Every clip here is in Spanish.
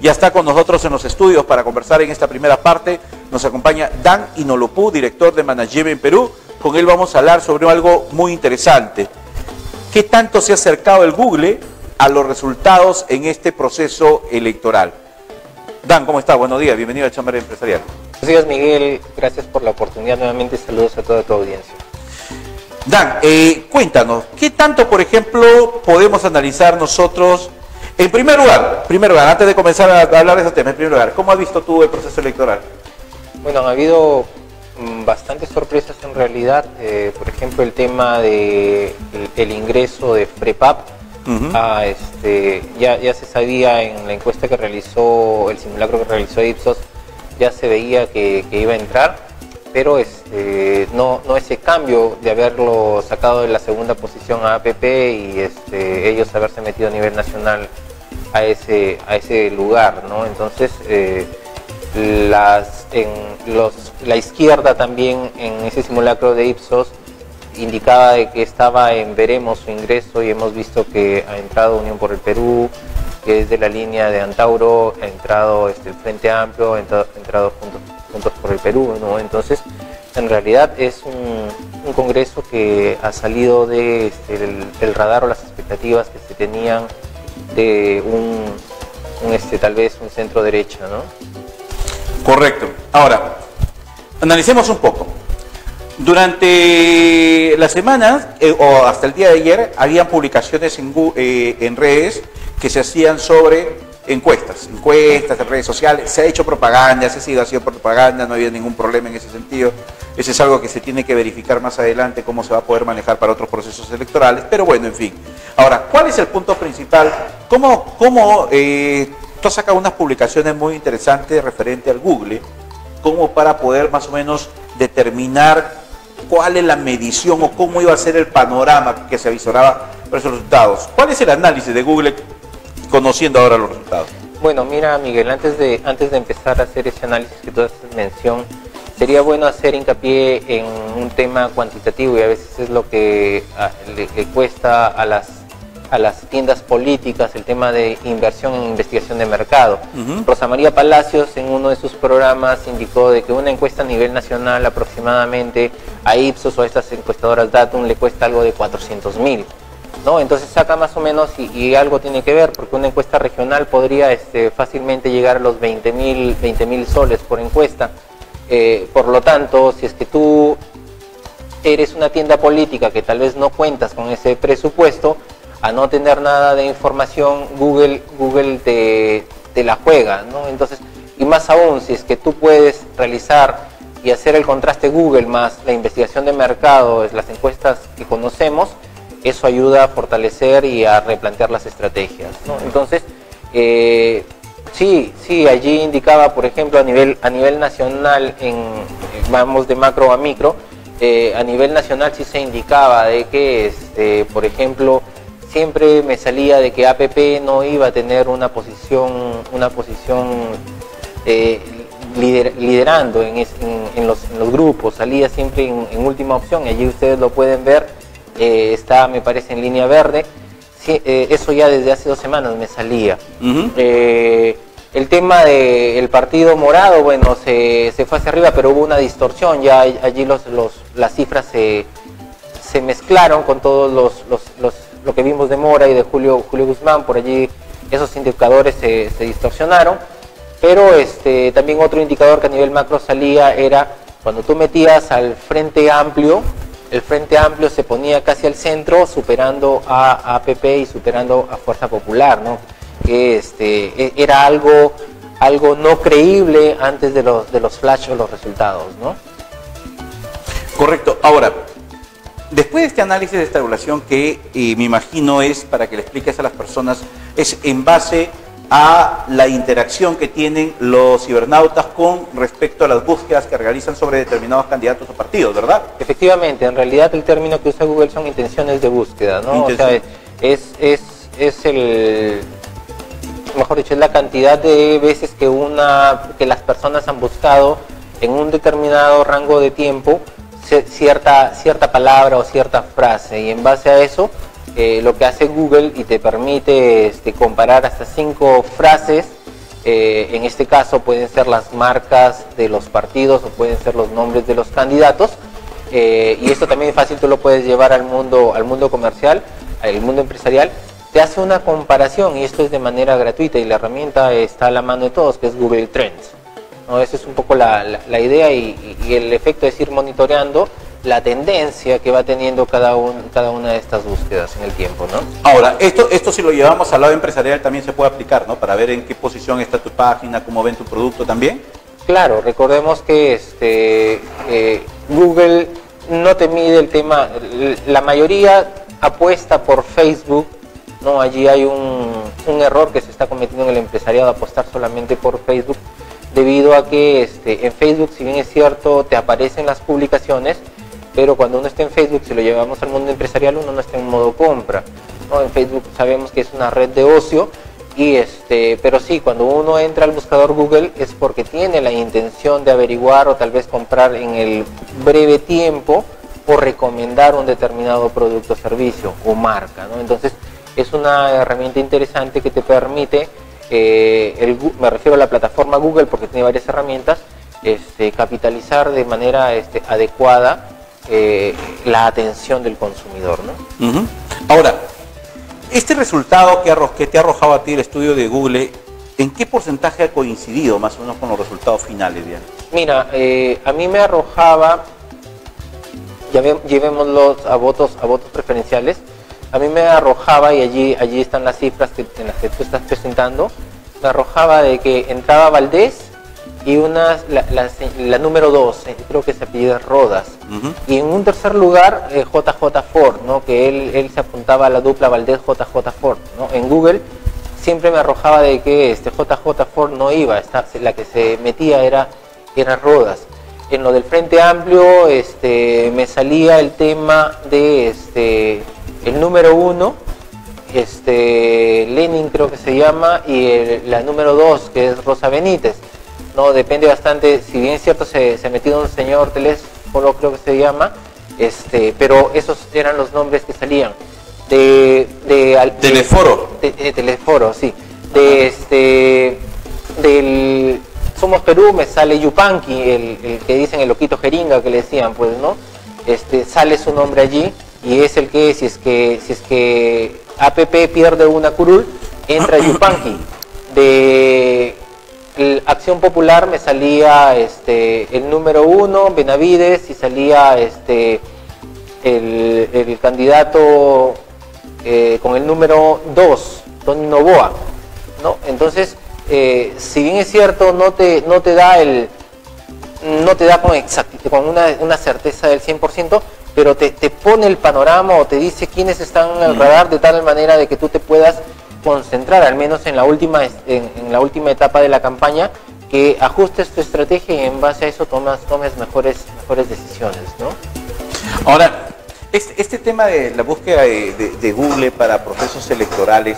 Ya está con nosotros en los estudios para conversar en esta primera parte. Nos acompaña Dan Inolopú, director de Management Perú. Con él vamos a hablar sobre algo muy interesante. ¿Qué tanto se ha acercado el Google a los resultados en este proceso electoral? Dan, ¿cómo estás? Buenos días, bienvenido a Chamber Empresarial. Buenos días, Miguel, gracias por la oportunidad nuevamente, saludos a toda tu audiencia. Dan, cuéntanos, ¿qué tanto, por ejemplo, podemos analizar nosotros? En primer lugar, antes de comenzar a hablar de ese tema, en primer lugar, ¿cómo has visto tú el proceso electoral? Bueno, ha habido bastantes sorpresas en realidad, por ejemplo el tema de el ingreso de FREPAP. Ya se sabía en la encuesta que realizó, el simulacro que realizó Ipsos, ya se veía que iba a entrar, pero no ese cambio de haberlo sacado de la segunda posición a APP y ellos haberse metido a nivel nacional a ese lugar, ¿no? Entonces la izquierda también en ese simulacro de Ipsos indicaba de que estaba en veremos su ingreso, y hemos visto que ha entrado Unión por el Perú, que es de la línea de Antauro, ha entrado el Frente Amplio, ha entrado Juntos por el Perú, ¿no? Entonces, en realidad es un congreso que ha salido del radar o las expectativas que se tenían de tal vez un centro derecha, ¿no? Correcto. Ahora, analicemos un poco. Durante las semanas, o hasta el día de ayer, habían publicaciones en redes que se hacían sobre encuestas en redes sociales. Se ha hecho propaganda, ha sido propaganda, no había ningún problema en ese sentido. Eso es algo que se tiene que verificar más adelante, cómo se va a poder manejar para otros procesos electorales, pero bueno, en fin. Ahora, ¿cuál es el punto principal? Tú has sacado unas publicaciones muy interesantes referente al Google, como para poder más o menos determinar cuál es la medición o cómo iba a ser el panorama que se avisoraba por esos resultados. ¿Cuál es el análisis de Google conociendo ahora los resultados? Bueno, mira, Miguel, antes de empezar a hacer ese análisis que tú haces mención, sería bueno hacer hincapié en un tema cuantitativo, y a veces es lo que le cuesta a las tiendas políticas, el tema de inversión en investigación de mercado. Rosa María Palacios en uno de sus programas indicó de que una encuesta a nivel nacional aproximadamente a Ipsos o a estas encuestadoras Datum le cuesta algo de 400.000, ¿no? Entonces saca más o menos, y algo tiene que ver, porque una encuesta regional podría fácilmente llegar a los 20.000 soles por encuesta. Por lo tanto, si es que tú eres una tienda política que tal vez no cuentas con ese presupuesto, a no tener nada de información, Google te la juega, ¿no? Entonces, y más aún, si es que tú puedes realizar y hacer el contraste Google más la investigación de mercado, las encuestas que conocemos, eso ayuda a fortalecer y a replantear las estrategias, ¿no? Entonces, sí, allí indicaba, por ejemplo, a nivel nacional, vamos de macro a micro, a nivel nacional sí se indicaba de que, por ejemplo, siempre me salía de que APP no iba a tener una posición liderando en los grupos, salía siempre en última opción, y allí ustedes lo pueden ver, está, me parece, en línea verde. Sí, eso ya desde hace 2 semanas me salía. El tema del partido morado, bueno, se fue hacia arriba, pero hubo una distorsión, ya allí las cifras se mezclaron con todos lo que vimos de Mora y de Julio Guzmán. Por allí esos indicadores se distorsionaron, pero también otro indicador que a nivel macro salía era cuando tú metías al Frente Amplio, el Frente Amplio se ponía casi al centro, superando a APP y superando a Fuerza Popular, ¿no? Que era algo no creíble antes de los flash o los resultados, ¿no? Correcto. Ahora, después de este análisis de esta evaluación que me imagino es, para que le expliques a las personas, es en base a la interacción que tienen los cibernautas con respecto a las búsquedas que realizan sobre determinados candidatos o partidos, ¿verdad? Efectivamente, en realidad el término que usa Google son intenciones de búsqueda, ¿no? O sea, mejor dicho, es la cantidad de veces que las personas han buscado en un determinado rango de tiempo cierta palabra o cierta frase, y en base a eso lo que hace Google y te permite comparar hasta 5 frases En este caso pueden ser las marcas de los partidos o pueden ser los nombres de los candidatos. Y esto también es fácil, tú lo puedes llevar al mundo comercial, al mundo empresarial. Te hace una comparación y esto es de manera gratuita y la herramienta está a la mano de todos, que es Google Trends, ¿no? Esa es un poco la idea y el efecto es ir monitoreando la tendencia que va teniendo cada una de estas búsquedas en el tiempo, ¿no? Ahora, esto si lo llevamos al lado empresarial también se puede aplicar, ¿no? Para ver en qué posición está tu página, cómo ven tu producto también. Claro, recordemos que Google no te mide el tema, la mayoría apuesta por Facebook, ¿no? Allí hay un error que se está cometiendo en el empresariado, apostar solamente por Facebook, debido a que en Facebook, si bien es cierto, te aparecen las publicaciones, pero cuando uno está en Facebook, si lo llevamos al mundo empresarial, uno no está en modo compra, ¿no? En Facebook sabemos que es una red de ocio, pero sí, cuando uno entra al buscador Google es porque tiene la intención de averiguar o tal vez comprar en el breve tiempo o recomendar un determinado producto, servicio o marca, ¿no? Entonces es una herramienta interesante que te permite, me refiero a la plataforma Google porque tiene varias herramientas, capitalizar de manera adecuada la atención del consumidor, ¿no? Uh-huh. Ahora, este resultado que te ha arrojado a ti el estudio de Google, ¿en qué porcentaje ha coincidido más o menos con los resultados finales, Diana? Mira, a mí me arrojaba, llevémoslos a votos preferenciales, a mí me arrojaba, y allí están las cifras en las que tú estás presentando, me arrojaba de que entraba Valdés y la número 2, creo que se apellida Rodas, uh-huh. Y en un tercer lugar JJ Ford, ¿no? Que él se apuntaba a la dupla Valdés-JJ Ford, ¿no? En Google siempre me arrojaba de que JJ Ford no iba, la que se metía era Rodas. En lo del Frente Amplio me salía el tema de el número 1, Lenin creo que se llama, y la número 2 que es Rosa Benítez. No, depende bastante, si bien es cierto se ha metido un señor Telésforo, creo que se llama, pero esos eran los nombres que salían. Telesforo. Telesforo, sí. Del Somos Perú me sale Yupanqui, el que dicen el loquito jeringa que le decían, pues, ¿no? Sale su nombre allí y es el que, si es que APP pierde una curul, entra Yupanqui. De Acción Popular me salía el número 1, Benavides, y salía el candidato con el número 2, Tony Novoa, ¿no? Entonces, si bien es cierto, no te da con exactitud, con una certeza del 100%, pero te pone el panorama o te dice quiénes están en el radar de tal manera de que tú te puedas concentrar, al menos en la última etapa de la campaña, que ajustes tu estrategia y en base a eso tomes mejores decisiones, ¿no? Ahora, este tema de la búsqueda de Google para procesos electorales,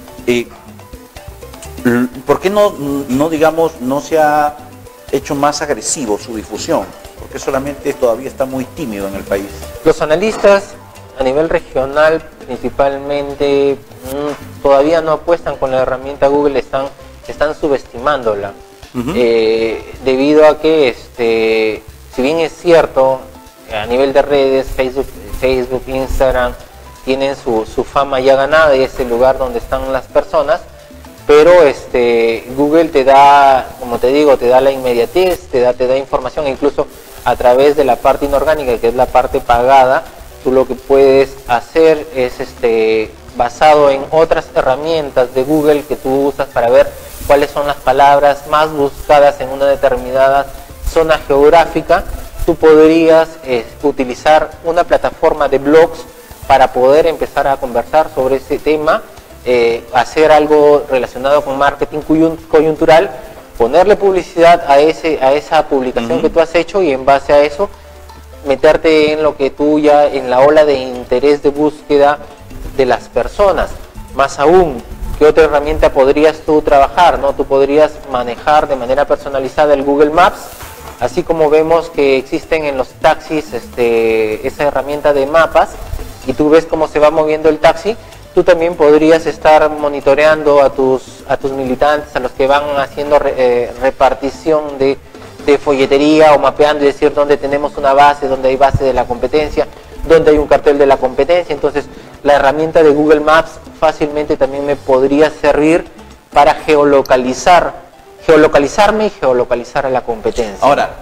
¿por qué no se ha hecho más agresivo su difusión? Porque solamente todavía está muy tímido en el país. Los analistas a nivel regional principalmente todavía no apuestan con la herramienta Google, están subestimándola. Uh-huh. Debido a que si bien es cierto a nivel de redes, Facebook, Instagram tienen su fama ya ganada y es el lugar donde están las personas, pero Google te da, como te digo, te da la inmediatez, te da información, incluso a través de la parte inorgánica, que es la parte pagada. Tú lo que puedes hacer es basado en otras herramientas de Google que tú usas para ver cuáles son las palabras más buscadas en una determinada zona geográfica. Tú podrías utilizar una plataforma de blogs para poder empezar a conversar sobre ese tema, hacer algo relacionado con marketing coyuntural, ponerle publicidad a esa publicación que tú has hecho y en base a eso meterte en lo que tú ya, en la ola de interés de búsqueda de las personas. Más aún, ¿qué otra herramienta podrías tú trabajar, ¿no? Tú podrías manejar de manera personalizada el Google Maps, así como vemos que existen en los taxis esa herramienta de mapas, y tú ves cómo se va moviendo el taxi. tú también podrías estar monitoreando a tus militantes, a los que van haciendo repartición de folletería o mapeando y decir dónde tenemos una base, dónde hay base de la competencia, dónde hay un cartel de la competencia. Entonces la herramienta de Google Maps fácilmente también me podría servir para geolocalizarme y geolocalizar a la competencia. Ahora,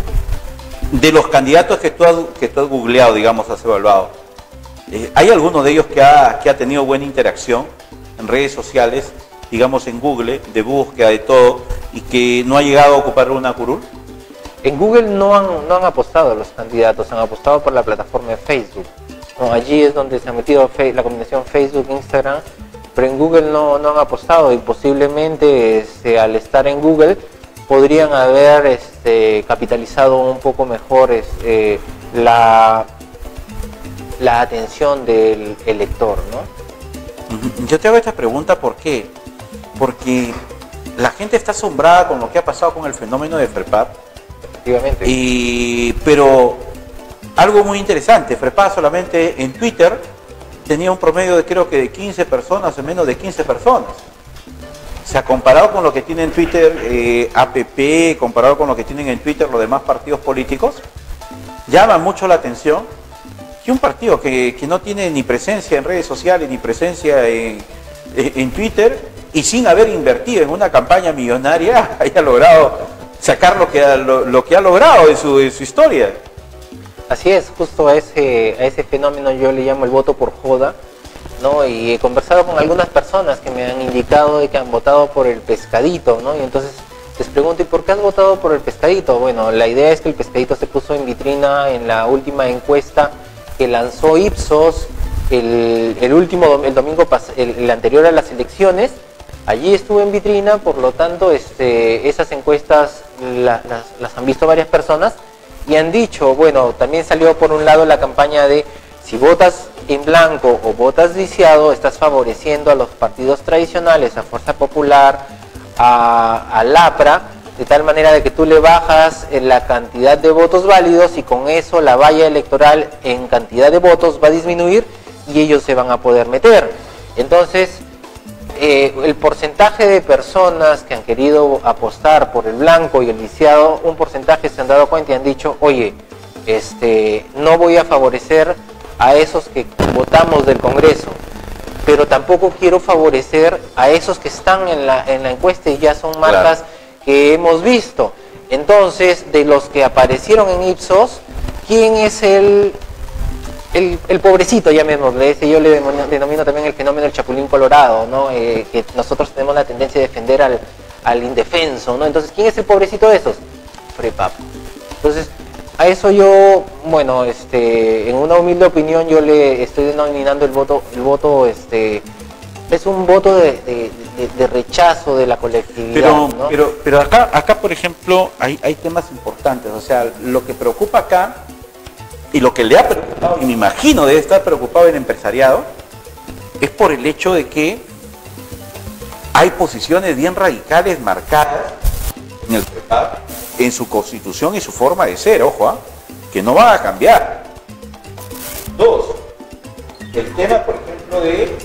de los candidatos que tú has googleado, digamos, has evaluado, ¿hay alguno de ellos que ha tenido buena interacción en redes sociales, digamos en Google, de búsqueda, de todo, y que no ha llegado a ocupar una curul? En Google no han apostado los candidatos, han apostado por la plataforma de Facebook. No, allí es donde se ha metido la combinación Facebook-Instagram, pero en Google no han apostado, y posiblemente al estar en Google podrían haber capitalizado un poco mejor la atención del elector, ¿no? Yo te hago esta pregunta, ¿por qué? Porque la gente está asombrada con lo que ha pasado con el fenómeno de FREPAP. Efectivamente. Pero algo muy interesante, FREPAP solamente en Twitter tenía un promedio de creo que de 15 personas, o menos de 15 personas. O sea, comparado con lo que tiene en Twitter APP, comparado con lo que tienen en Twitter los demás partidos políticos, llama mucho la atención que un partido que no tiene ni presencia en redes sociales, ni presencia en Twitter, y sin haber invertido en una campaña millonaria, haya logrado sacar lo que ha logrado en su historia. Así es, justo a ese fenómeno yo le llamo el voto por joda, ¿no? Y he conversado con algunas personas que me han indicado de que han votado por el pescadito, ¿no? Y entonces les pregunto, ¿y por qué has votado por el pescadito? Bueno, la idea es que el pescadito se puso en vitrina en la última encuesta que lanzó Ipsos el anterior a las elecciones. Allí estuvo en vitrina, por lo tanto esas encuestas las han visto varias personas y han dicho, bueno, también salió por un lado la campaña de si votas en blanco o votas viciado, estás favoreciendo a los partidos tradicionales, a Fuerza Popular, al APRA, de tal manera de que tú le bajas la cantidad de votos válidos y con eso la valla electoral en cantidad de votos va a disminuir y ellos se van a poder meter. Entonces, el porcentaje de personas que han querido apostar por el blanco y el viciado, un porcentaje se han dado cuenta y han dicho, oye, no voy a favorecer a esos que votamos del Congreso, pero tampoco quiero favorecer a esos que están en la encuesta y ya son marcas, claro, que hemos visto. Entonces, de los que aparecieron en Ipsos, ¿quién es el pobrecito, llamémosle? Ese yo le denomino también el fenómeno del chapulín colorado, ¿no? Que nosotros tenemos la tendencia de defender al indefenso, ¿no? Entonces, ¿quién es el pobrecito de esos? FREPAP. Entonces, a eso yo, bueno, en una humilde opinión yo le estoy denominando el voto es un voto de rechazo de la colectividad, ¿no? Pero acá, por ejemplo, hay temas importantes. O sea, lo que preocupa acá y lo que le ha preocupado, y me imagino debe estar preocupado el empresariado, es por el hecho de que hay posiciones bien radicales marcadas en el FREPAP, en su constitución y su forma de ser, ojo, que no van a cambiar. Dos, el tema, por ejemplo, de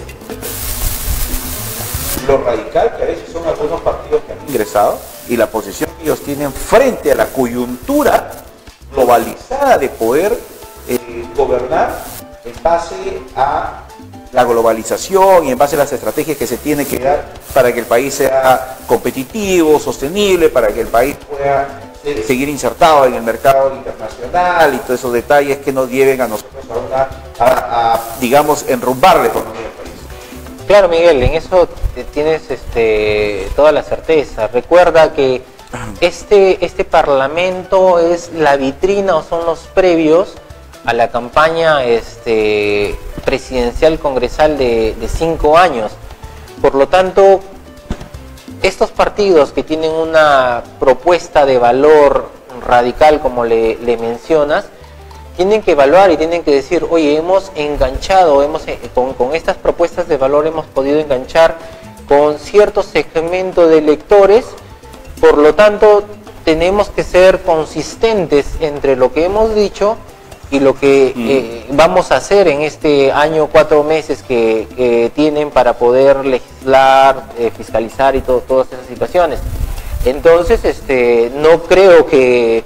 lo radical que a veces son algunos partidos que han ingresado y la posición que ellos tienen frente a la coyuntura globalizada de poder gobernar en base a la globalización y en base a las estrategias que se tiene que dar para que el país sea competitivo, sostenible, para que el país pueda seguir insertado en el mercado internacional y todos esos detalles que nos lleven a nosotros a digamos, enrumbar la economía del país. Claro, Miguel, en eso tienes toda la certeza. Recuerda que este parlamento es la vitrina o son los previos a la campaña presidencial congresal de 5 años. Por lo tanto, estos partidos que tienen una propuesta de valor radical, como le mencionas, tienen que evaluar y tienen que decir, oye, hemos enganchado, con estas propuestas de valor hemos podido enganchar con cierto segmento de electores, por lo tanto, tenemos que ser consistentes entre lo que hemos dicho y lo que vamos a hacer en este año, 4 meses que tienen para poder legislar, fiscalizar y todas esas situaciones. Entonces, no creo que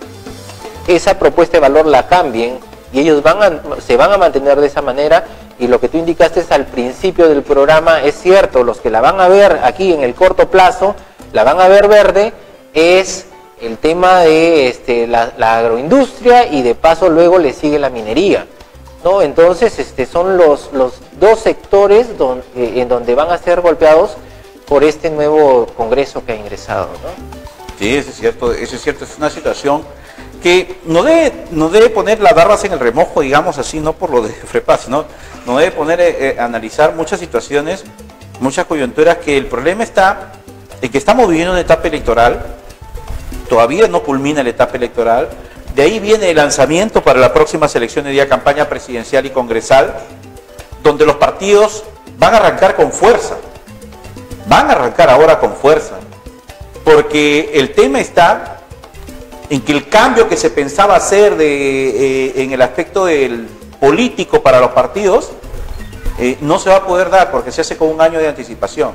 esa propuesta de valor la cambien y ellos se van a mantener de esa manera. Y lo que tú indicaste al principio del programa es cierto, los que la van a ver aquí en el corto plazo, la van a ver verde, es el tema de la agroindustria y de paso luego le sigue la minería, ¿no? Entonces son los dos sectores en donde van a ser golpeados por este nuevo Congreso que ha ingresado, ¿no? Sí, eso es cierto, es una situación que no debe poner las barbas en el remojo, digamos así, no por lo de FREPAS, sino no debe poner analizar muchas situaciones, muchas coyunturas, que el problema está en que estamos viviendo una etapa electoral, todavía no culmina la etapa electoral, de ahí viene el lanzamiento para la próxima elección de día campaña presidencial y congresal, donde los partidos van a arrancar con fuerza, van a arrancar ahora con fuerza, porque el tema está en que el cambio que se pensaba hacer en el aspecto del político para los partidos no se va a poder dar porque se hace con un año de anticipación.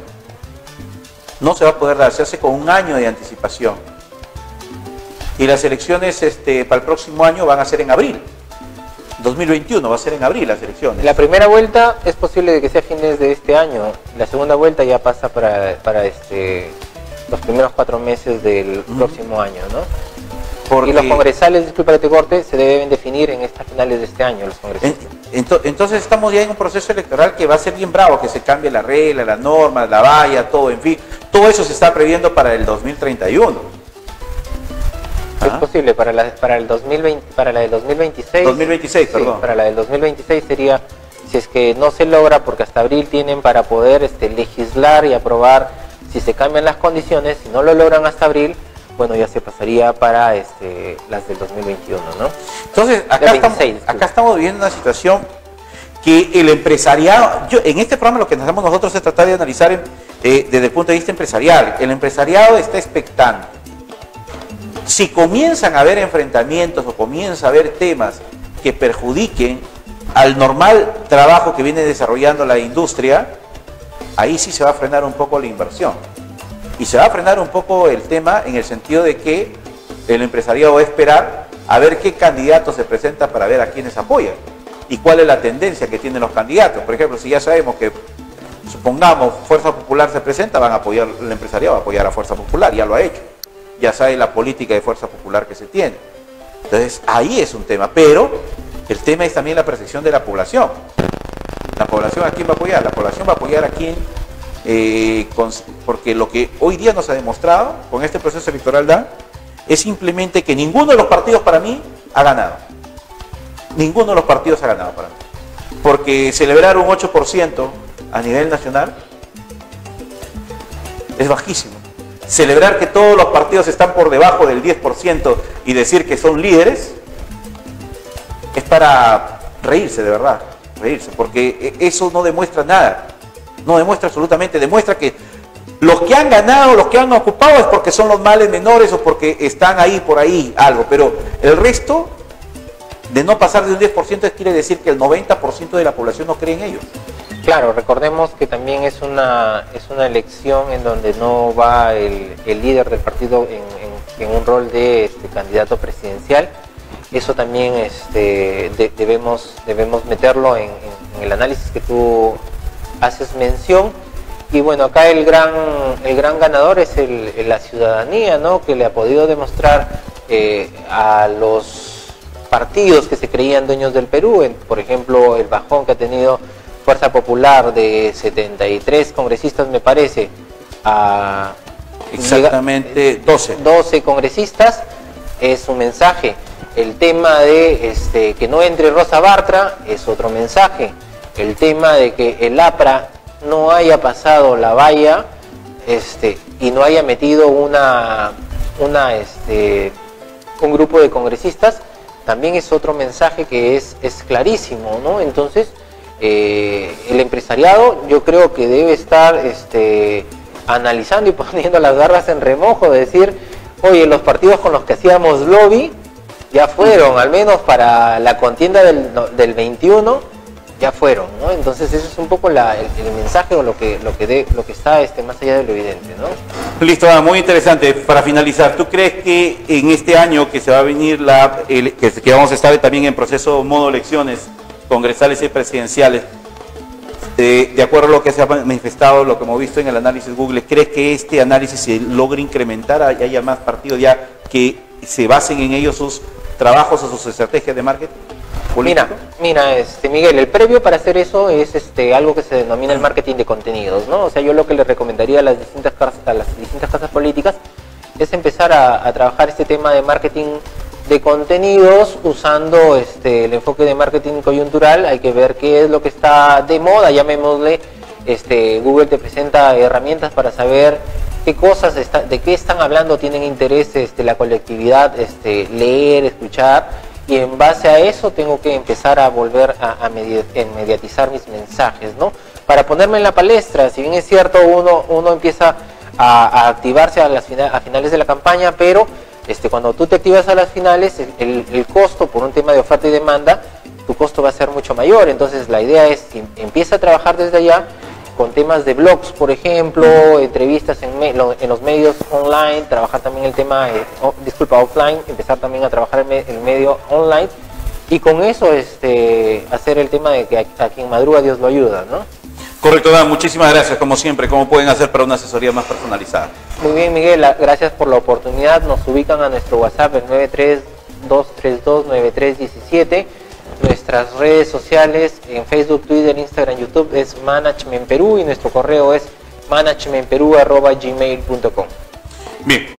No se va a poder dar, se hace con un año de anticipación. Y las elecciones para el próximo año van a ser en abril. 2021 va a ser en abril las elecciones. La primera vuelta es posible de que sea a fines de este año. La segunda vuelta ya pasa para los primeros 4 meses del próximo año, ¿no? Porque... Y los congresales, disculpa que te corte, se deben definir en estas finales de este año, los congresistas. Entonces estamos ya en un proceso electoral que va a ser bien bravo, que se cambie la regla, las normas, la valla, todo, en fin. Todo eso se está previendo para el 2031. Es posible, para la del 2026. 2026, sí, perdón. Para la del 2026 sería, si es que no se logra, porque hasta abril tienen para poder legislar y aprobar, si se cambian las condiciones, si no lo logran hasta abril, bueno, ya se pasaría para las del 2021, ¿no? Entonces, acá estamos viviendo una situación que el empresariado, en este programa lo que hacemos nosotros es tratar de analizar desde el punto de vista empresarial. El empresariado está expectante. Si comienzan a haber enfrentamientos o comienza a haber temas que perjudiquen al normal trabajo que viene desarrollando la industria, ahí sí se va a frenar un poco la inversión. Y se va a frenar un poco el tema en el sentido de que el empresariado va a esperar a ver qué candidato se presenta para ver a quiénes apoyan y cuál es la tendencia que tienen los candidatos. Por ejemplo, si ya sabemos que, supongamos, Fuerza Popular se presenta, van a apoyar, el empresariado va a apoyar a Fuerza Popular, ya lo ha hecho. Ya sabe la política de Fuerza Popular que se tiene. Entonces, ahí es un tema. Pero el tema es también la percepción de la población. ¿La población a quién va a apoyar? La población va a apoyar a quién, porque lo que hoy día nos ha demostrado con este proceso electoral es simplemente que ninguno de los partidos para mí ha ganado. Ninguno de los partidos ha ganado para mí. Porque celebrar un 8% a nivel nacional es bajísimo. Celebrar que todos los partidos están por debajo del 10% y decir que son líderes es para reírse, de verdad, reírse, porque eso no demuestra nada, no demuestra absolutamente, demuestra que los que han ganado, los que han ocupado es porque son los males menores o porque están ahí, por ahí, algo, pero el resto de no pasar de un 10% quiere decir que el 90% de la población no cree en ellos. Claro, recordemos que también es una elección en donde no va el líder del partido en un rol de candidato presidencial. Eso también debemos meterlo en el análisis que tú haces mención. Y bueno, acá el gran ganador es la ciudadanía, ¿no? Que le ha podido demostrar a los partidos que se creían dueños del Perú, por ejemplo, el bajón que ha tenido Fuerza Popular de 73 congresistas, me parece, a exactamente 12 congresistas, es un mensaje. El tema de que no entre Rosa Bartra es otro mensaje. El tema de que el APRA no haya pasado la valla y no haya metido un grupo de congresistas, también es otro mensaje que es clarísimo, ¿no? Entonces, el empresariado yo creo que debe estar analizando y poniendo las garras en remojo, de decir, oye, los partidos con los que hacíamos lobby ya fueron, al menos para la contienda del 21, ya fueron, ¿no? Entonces ese es un poco el mensaje o lo que está más allá de lo evidente, ¿no? Listo, muy interesante. Para finalizar, ¿tú crees que en este año que se va a venir que vamos a estar también en proceso modo elecciones congresales y presidenciales, de acuerdo a lo que se ha manifestado, lo que hemos visto en el análisis Google, ¿crees que este análisis se logre incrementar y haya más partidos ya que se basen en ellos sus trabajos o sus estrategias de marketing político? Mira, Miguel, el previo para hacer eso es algo que se denomina el marketing de contenidos, ¿no? O sea, yo lo que le recomendaría a las distintas casas políticas es empezar a trabajar este tema de marketing de contenidos usando el enfoque de marketing coyuntural. Hay que ver qué es lo que está de moda, llamémosle. Google te presenta herramientas para saber qué cosas de qué están hablando, tienen interés la colectividad, leer, escuchar, y en base a eso tengo que empezar a volver a mediatizar mis mensajes, ¿no? Para ponerme en la palestra. Si bien es cierto, uno empieza a activarse a finales de la campaña, pero cuando tú te activas a las finales, el costo por un tema de oferta y demanda, tu costo va a ser mucho mayor. Entonces la idea es que empieza a trabajar desde allá con temas de blogs, por ejemplo, entrevistas en los medios online, trabajar también el tema, offline, empezar también a trabajar el medio online, y con eso hacer el tema de que a quien madruga Dios lo ayuda, ¿no? Correcto, Dan, muchísimas gracias, como siempre. ¿Cómo pueden hacer para una asesoría más personalizada? Muy bien, Miguel, gracias por la oportunidad. Nos ubican a nuestro WhatsApp, el 932329317. Nuestras redes sociales en Facebook, Twitter, Instagram, YouTube es Management Perú, y nuestro correo es managementperú@gmail.com. Bien.